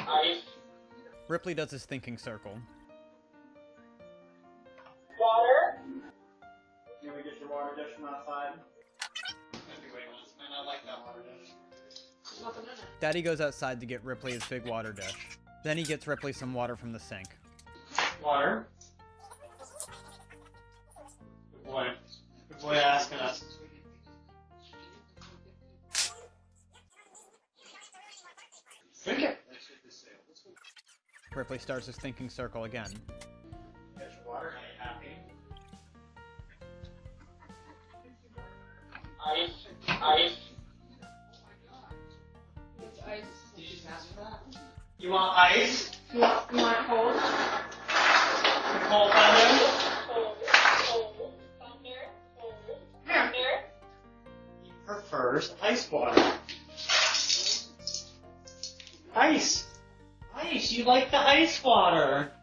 Ice. Ripley does his thinking circle. Water. Can we get your water dish from outside? Anyway, I like that water dish. There's nothing in it. Daddy goes outside to get Ripley his big water dish. Then he gets Ripley some water from the sink. Water. Good boy. Good boy asking us. Drink it. Ripley starts his thinking circle again. Get your water. Are you happy? Ice. Ice. It's ice. Did you just ask for that? You want ice? You want cold? Cold thunder? Cold. Cold. Thunder. Cold. Thunder. He prefers ice water. Ice! Ice! You like the ice water!